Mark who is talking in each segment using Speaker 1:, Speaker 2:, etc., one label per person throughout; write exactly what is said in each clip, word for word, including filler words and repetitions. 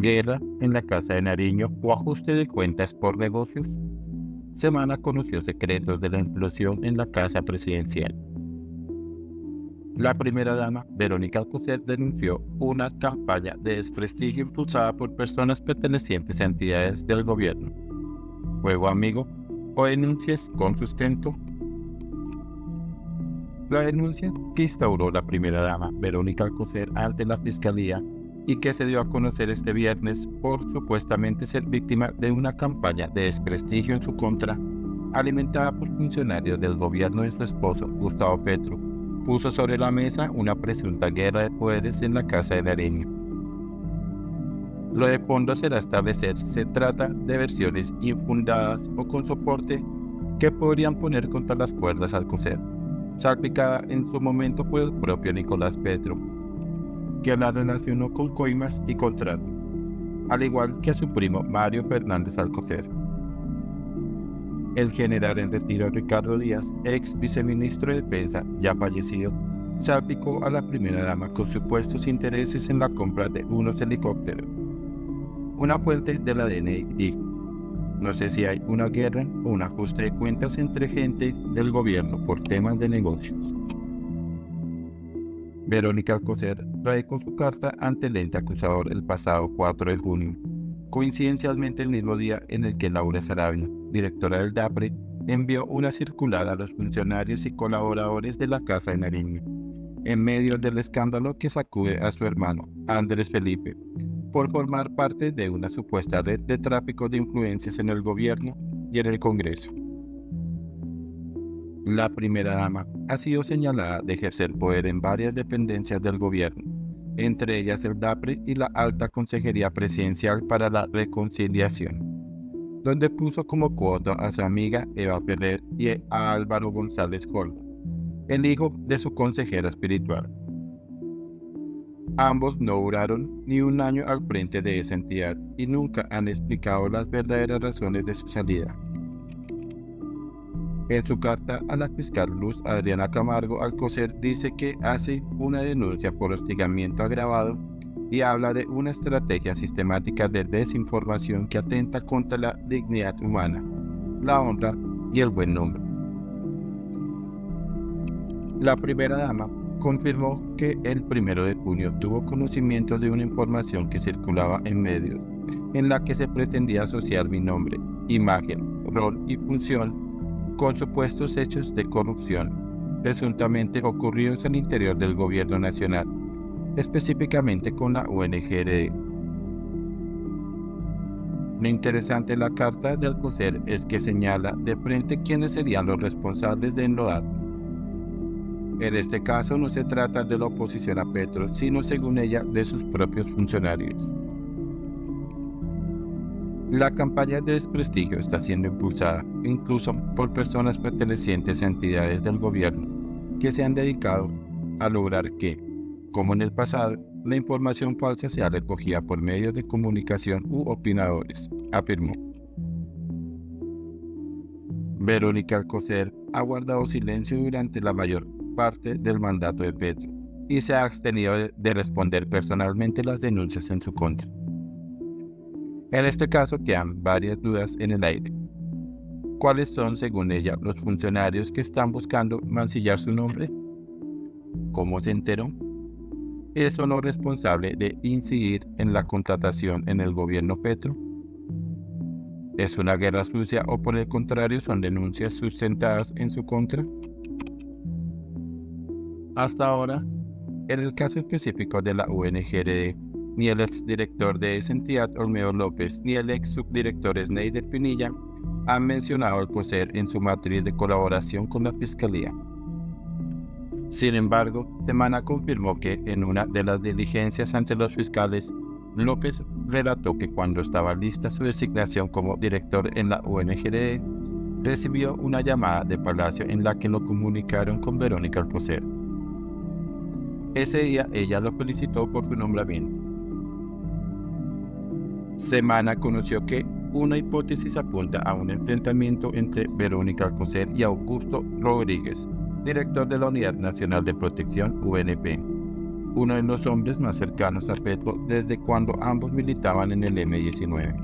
Speaker 1: Guerra en la Casa de Nariño o ajuste de cuentas por negocios. Semana conoció secretos de la implosión en la Casa Presidencial. La primera dama, Verónica Alcocer, denunció una campaña de desprestigio impulsada por personas pertenecientes a entidades del gobierno. ¿Juego amigo o denuncias con sustento? La denuncia que instauró la primera dama, Verónica Alcocer, ante la Fiscalía y que se dio a conocer este viernes por supuestamente ser víctima de una campaña de desprestigio en su contra, alimentada por funcionarios del gobierno de su esposo, Gustavo Petro, puso sobre la mesa una presunta guerra de poderes en la Casa de Nariño. Lo de fondo será establecer si se trata de versiones infundadas o con soporte que podrían poner contra las cuerdas a Alcocer, salpicada en su momento por el propio Nicolás Petro, que la relacionó con coimas y contrato, al igual que a su primo Mario Fernández Alcocer. El general en retiro Ricardo Díaz, ex viceministro de Defensa, ya fallecido, salpicó a la primera dama con supuestos intereses en la compra de unos helicópteros. Una fuente de la D N I dijo: no sé si hay una guerra o un ajuste de cuentas entre gente del gobierno por temas de negocios. Verónica Alcocer radicó su carta ante el ente acusador el pasado cuatro de junio, coincidencialmente el mismo día en el que Laura Sarabia, directora del DAPRE, envió una circular a los funcionarios y colaboradores de la Casa de Nariño, en medio del escándalo que sacude a su hermano, Andrés Felipe, por formar parte de una supuesta red de tráfico de influencias en el gobierno y en el Congreso. La primera dama ha sido señalada de ejercer poder en varias dependencias del gobierno, entre ellas el DAPRE y la Alta Consejería Presidencial para la Reconciliación, donde puso como cuota a su amiga Eva Ferrer y a Álvaro González Holda, el hijo de su consejera espiritual. Ambos no duraron ni un año al frente de esa entidad y nunca han explicado las verdaderas razones de su salida. En su carta a la fiscal Luz Adriana Camargo, Alcocer dice que hace una denuncia por hostigamiento agravado y habla de una estrategia sistemática de desinformación que atenta contra la dignidad humana, la honra y el buen nombre. La primera dama confirmó que el primero de junio tuvo conocimiento de una información que circulaba en medios, en la que se pretendía asociar mi nombre, imagen, rol y función con supuestos hechos de corrupción, presuntamente ocurridos al interior del gobierno nacional, específicamente con la U N G R D. Lo interesante de la carta de Alcocer es que señala de frente quiénes serían los responsables de enlodar. En este caso no se trata de la oposición a Petro, sino según ella de sus propios funcionarios. La campaña de desprestigio está siendo impulsada incluso por personas pertenecientes a entidades del gobierno que se han dedicado a lograr que, como en el pasado, la información falsa sea recogida por medios de comunicación u opinadores, afirmó. Verónica Alcocer ha guardado silencio durante la mayor parte del mandato de Petro y se ha abstenido de responder personalmente las denuncias en su contra. En este caso quedan varias dudas en el aire. ¿Cuáles son, según ella, los funcionarios que están buscando mancillar su nombre? ¿Cómo se enteró? ¿Es o no responsable de incidir en la contratación en el gobierno Petro? ¿Es una guerra sucia o por el contrario son denuncias sustentadas en su contra? Hasta ahora, en el caso específico de la U N G R D, ni el exdirector de esa entidad, Olmedo López, ni el ex subdirector Sneider Pinilla han mencionado a Alcocer en su matriz de colaboración con la Fiscalía. Sin embargo, Semana confirmó que en una de las diligencias ante los fiscales, López relató que cuando estaba lista su designación como director en la U N G R D, recibió una llamada de Palacio en la que lo comunicaron con Verónica Alcocer. Ese día ella lo felicitó por su nombramiento. Semana conoció que una hipótesis apunta a un enfrentamiento entre Verónica Alcocer y Augusto Rodríguez, director de la Unidad Nacional de Protección U N P. uno de los hombres más cercanos a Petro desde cuando ambos militaban en el eme diecinueve.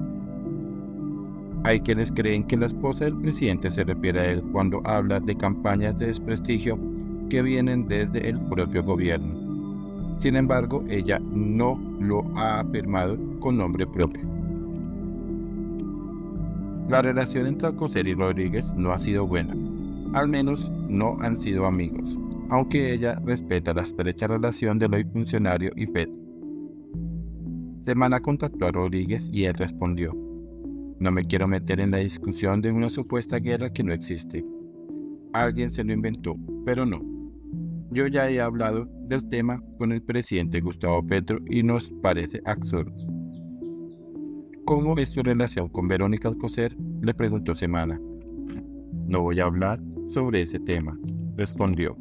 Speaker 1: Hay quienes creen que la esposa del presidente se refiere a él cuando habla de campañas de desprestigio que vienen desde el propio gobierno. Sin embargo, ella no lo ha afirmado con nombre propio. La relación entre Alcocer y Rodríguez no ha sido buena, al menos no han sido amigos, aunque ella respeta la estrecha relación del hoy funcionario y Petro. Semana contactó a Rodríguez y él respondió: "No me quiero meter en la discusión de una supuesta guerra que no existe. Alguien se lo inventó, pero no. Yo ya he hablado del tema con el presidente Gustavo Petro y nos parece absurdo". ¿Cómo es tu relación con Verónica Alcocer?, le preguntó Semana. "No voy a hablar sobre ese tema", respondió.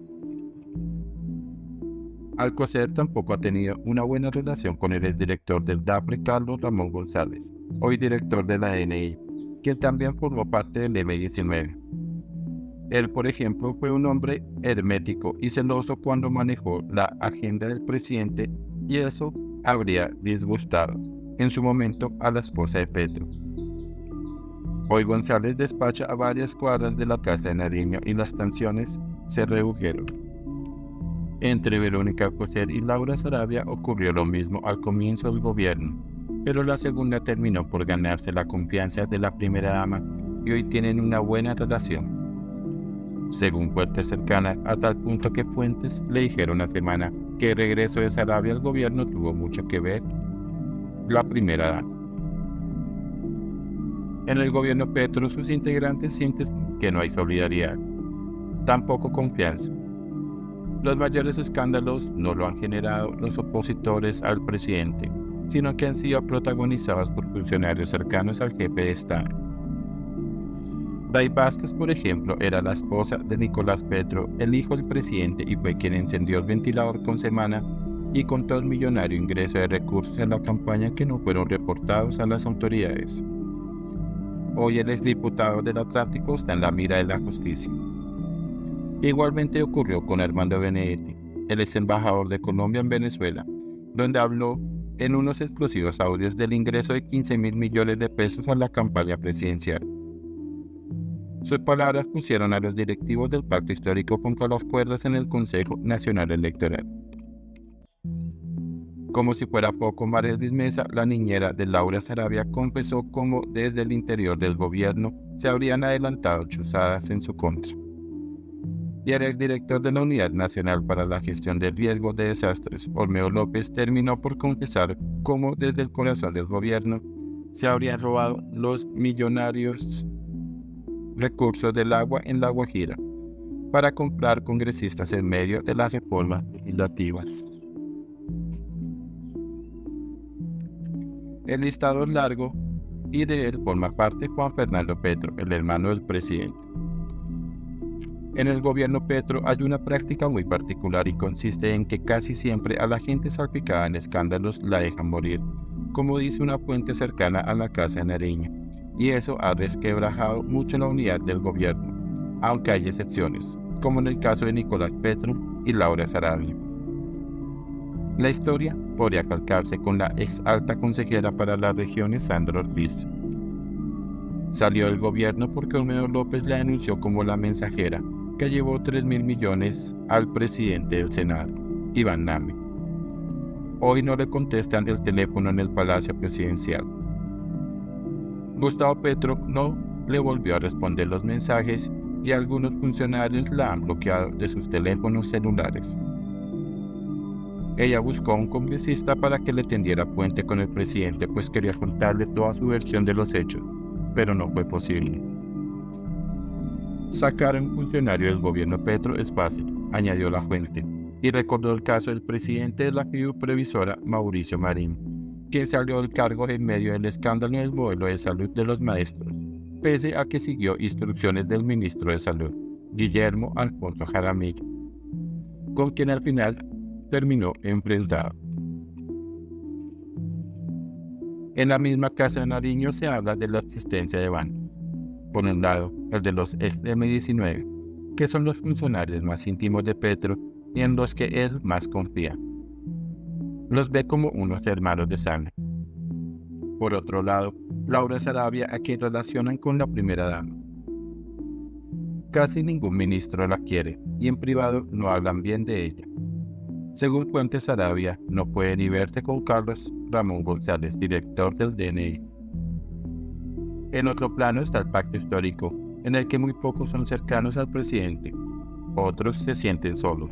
Speaker 1: Alcocer tampoco ha tenido una buena relación con el exdirector del DAPRE, Carlos Ramón González, hoy director de la D N I, quien también formó parte del eme diecinueve. Él, por ejemplo, fue un hombre hermético y celoso cuando manejó la agenda del presidente, y eso habría disgustado en su momento a la esposa de Petro. Hoy González despacha a varias cuadras de la casa de Nariño y las tensiones se redujeron. Entre Verónica Alcocer y Laura Sarabia ocurrió lo mismo al comienzo del gobierno, pero la segunda terminó por ganarse la confianza de la primera dama y hoy tienen una buena relación, según fuentes cercanas, a tal punto que fuentes le dijeron a Semana que el regreso de Sarabia al gobierno tuvo mucho que ver la primera dama. En el gobierno Petro, sus integrantes sienten que no hay solidaridad, tampoco confianza. Los mayores escándalos no lo han generado los opositores al presidente, sino que han sido protagonizados por funcionarios cercanos al jefe de Estado. Day Vázquez, por ejemplo, era la esposa de Nicolás Petro, el hijo del presidente, y fue quien encendió el ventilador con Semana y contó el millonario ingreso de recursos en la campaña que no fueron reportados a las autoridades. Hoy el exdiputado del Atlántico está en la mira de la justicia. Igualmente ocurrió con Armando Benedetti, el ex embajador de Colombia en Venezuela, donde habló en unos explosivos audios del ingreso de quince mil millones de pesos a la campaña presidencial. Sus palabras pusieron a los directivos del pacto histórico contra las cuerdas en el Consejo Nacional Electoral. Como si fuera poco, María Elvis Mesa, la niñera de Laura Sarabia, confesó cómo desde el interior del gobierno se habrían adelantado chuzadas en su contra. Y el exdirector de la Unidad Nacional para la Gestión del Riesgo de Desastres, Olmedo López, terminó por confesar cómo desde el corazón del gobierno se habrían robado los millonarios recursos del agua en La Guajira para comprar congresistas en medio de las reformas legislativas. El listado es largo y de él forma parte Juan Fernando Petro, el hermano del presidente. En el gobierno Petro hay una práctica muy particular y consiste en que casi siempre a la gente salpicada en escándalos la dejan morir, como dice una fuente cercana a la casa de Nariño, y eso ha resquebrajado mucho la unidad del gobierno, aunque hay excepciones, como en el caso de Nicolás Petro y Laura Sarabia. La historia podría calcarse con la ex alta consejera para las regiones Sandra Ortiz. Salió del gobierno porque Olmedo López la denunció como la mensajera que llevó tres mil millones al presidente del Senado, Iván Name. Hoy no le contestan el teléfono en el Palacio Presidencial. Gustavo Petro no le volvió a responder los mensajes y algunos funcionarios la han bloqueado de sus teléfonos celulares. Ella buscó a un congresista para que le tendiera puente con el presidente, pues quería contarle toda su versión de los hechos, pero no fue posible. Sacar a un funcionario del gobierno Petro es fácil, añadió la fuente, y recordó el caso del presidente de la F I U previsora, Mauricio Marín, quien salió del cargo en medio del escándalo del modelo de salud de los maestros, pese a que siguió instrucciones del ministro de Salud, Guillermo Alfonso Jaramillo, con quien al final terminó enfrentado. En la misma casa de Nariño se habla de la existencia de bancos. Por un lado, el de los ex eme diecinueve, que son los funcionarios más íntimos de Petro, y en los que él más confía. Los ve como unos hermanos de sangre. Por otro lado, Laura Sarabia, a quien relacionan con la primera dama. Casi ningún ministro la quiere, y en privado no hablan bien de ella. Según fuentes Sarabia, no puede ni verse con Carlos Ramón González, director del D N I. En otro plano está el pacto histórico, en el que muy pocos son cercanos al presidente, otros se sienten solos.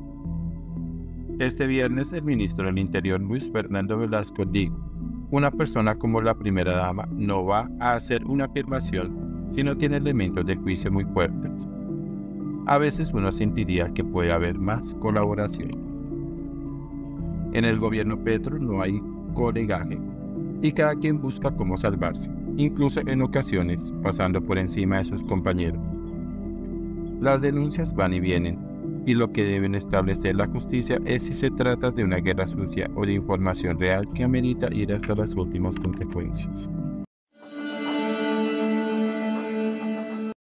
Speaker 1: Este viernes el ministro del Interior Luis Fernando Velasco dijo: una persona como la primera dama no va a hacer una afirmación si no tiene elementos de juicio muy fuertes. A veces uno sentiría que puede haber más colaboración. En el gobierno Petro no hay colegaje y cada quien busca cómo salvarse, incluso en ocasiones pasando por encima de sus compañeros. Las denuncias van y vienen, y lo que deben establecer la justicia es si se trata de una guerra sucia o de información real que amerita ir hasta las últimas consecuencias.